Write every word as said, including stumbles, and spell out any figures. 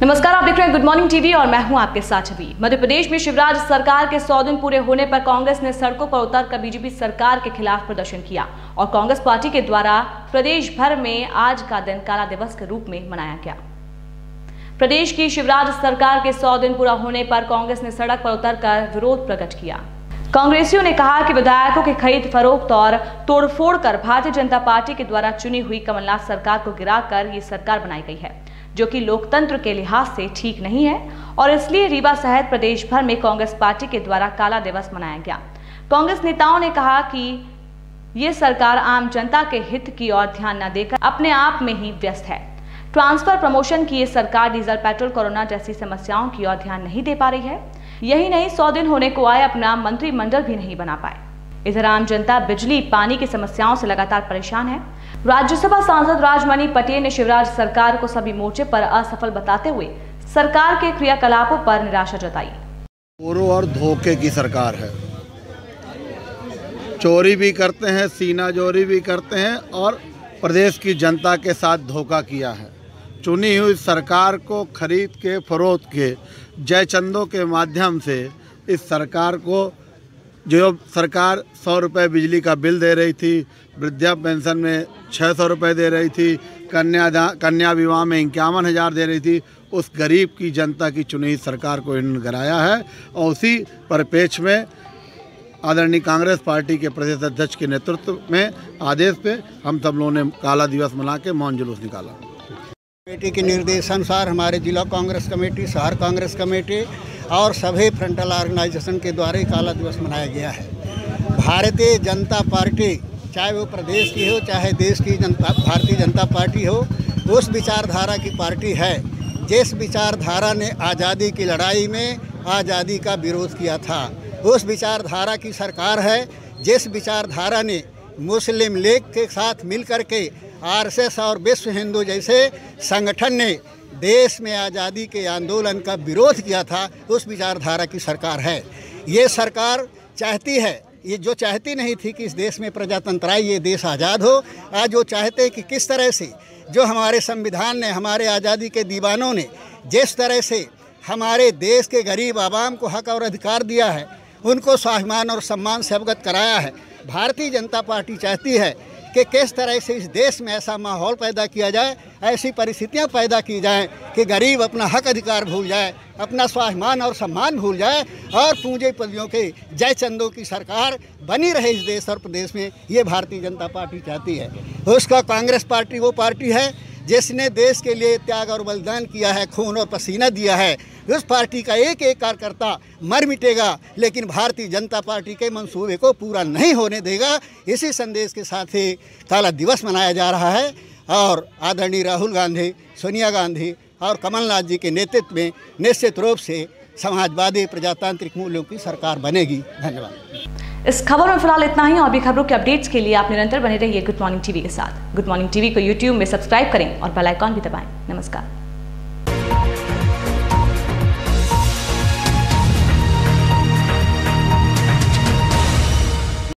नमस्कार, आप देख रहे हैं गुड मॉर्निंग टीवी और मैं हूं आपके साथ छवि। मध्य प्रदेश में शिवराज सरकार के सौ दिन पूरे होने पर कांग्रेस ने सड़कों पर उतरकर बीजेपी सरकार के खिलाफ प्रदर्शन किया और कांग्रेस पार्टी के द्वारा प्रदेश भर में आज का दिन काला दिवस के रूप में मनाया गया। प्रदेश की शिवराज सरकार के सौ दिन पूरा होने पर कांग्रेस ने सड़क पर उतरकर विरोध प्रकट किया। कांग्रेसियों ने कहा कि विधायकों की खरीद फरोख्त और तोड़फोड़ कर भारतीय जनता पार्टी के द्वारा चुनी हुई कमलनाथ सरकार को गिराकर ये सरकार बनाई गई है, जो कि लोकतंत्र के लिहाज से ठीक नहीं है और इसलिए रीवा सहित प्रदेश भर में कांग्रेस पार्टी के द्वारा काला दिवस मनाया गया। कांग्रेस नेताओं ने कहा कि ये सरकार आम जनता के हित की ओर ध्यान न देकर अपने आप में ही व्यस्त है। ट्रांसफर प्रमोशन की ये सरकार डीजल, पेट्रोल, कोरोना जैसी समस्याओं की ओर ध्यान नहीं दे पा रही है। यही नहीं, सौ दिन होने को आए अपना मंत्रिमंडल भी नहीं बना पाए। इधर आम जनता बिजली, पानी की समस्याओं से लगातार परेशान है। राज्यसभा सांसद राजमणि पटेल ने शिवराज सरकार को सभी मोर्चे पर असफल बताते हुए सरकार के क्रियाकलापों पर निराशा जताई। चोरों और धोखे की सरकार है। चोरी भी करते हैं, सीना जोरी भी करते हैं और प्रदेश की जनता के साथ धोखा किया है। चुनी हुई सरकार को खरीद के, फरोख्त के, जय चंदों के माध्यम से इस सरकार को, जो सरकार सौ रुपये बिजली का बिल दे रही थी, वृद्धा पेंशन में छः सौ रुपये दे रही थी, कन्या कन्या विवाह में इक्यावन हज़ार दे रही थी, उस गरीब की जनता की चुनी हुई सरकार को इन्होंने गिराया है। और उसी परिप्रेक्ष्य में आदरणीय कांग्रेस पार्टी के प्रदेश अध्यक्ष के नेतृत्व में आदेश पे हम सब लोगों ने काला दिवस मना के मौन जुलूस निकाला। कमेटी के निर्देशानुसार हमारे जिला कांग्रेस कमेटी, शहर कांग्रेस कमेटी और सभी फ्रंटल ऑर्गेनाइजेशन के द्वारा काला दिवस मनाया गया है। भारतीय जनता पार्टी, चाहे वो प्रदेश की हो चाहे देश की जनता भारतीय जनता पार्टी हो, उस विचारधारा की पार्टी है जिस विचारधारा ने आज़ादी की लड़ाई में आज़ादी का विरोध किया था। उस विचारधारा की सरकार है जिस विचारधारा ने मुस्लिम लीग के साथ मिलकर के आर एस एस और विश्व हिंदू जैसे संगठन ने देश में आज़ादी के आंदोलन का विरोध किया था, उस विचारधारा की सरकार है। ये सरकार चाहती है, ये जो चाहती नहीं थी कि इस देश में प्रजातंत्र आए, ये देश आज़ाद हो, आज वो चाहते कि किस तरह से जो हमारे संविधान ने, हमारे आज़ादी के दीवानों ने जिस तरह से हमारे देश के गरीब आवाम को हक और अधिकार दिया है, उनको स्वाभिमान और सम्मान से अवगत कराया है। भारतीय जनता पार्टी चाहती है कि किस तरह से इस देश में ऐसा माहौल पैदा किया जाए, ऐसी परिस्थितियां पैदा की जाएं कि गरीब अपना हक अधिकार भूल जाए, अपना स्वाभिमान और सम्मान भूल जाए और पूंजीपतियों के जय चंदों की सरकार बनी रहे इस देश और प्रदेश में। ये भारतीय जनता पार्टी चाहती है। उसका कांग्रेस पार्टी वो पार्टी है जिसने देश के लिए त्याग और बलिदान किया है, खून और पसीना दिया है। उस पार्टी का एक एक कार्यकर्ता मर मिटेगा, लेकिन भारतीय जनता पार्टी के मंसूबे को पूरा नहीं होने देगा। इसी संदेश के साथ ही काला दिवस मनाया जा रहा है और आदरणीय राहुल गांधी, सोनिया गांधी और कमलनाथ जी के नेतृत्व में निश्चित रूप से समाजवादी प्रजातांत्रिक मूल्यों की सरकार बनेगी। धन्यवाद। इस खबर में फिलहाल इतना ही और भी खबरों के अपडेट्स के लिए आप निरंतर बने रहिए गुड मॉर्निंग टीवी के साथ। गुड मॉर्निंग टीवी को यूट्यूब में सब्सक्राइब करें और बेल आइकॉन भी दबाएं। नमस्कार।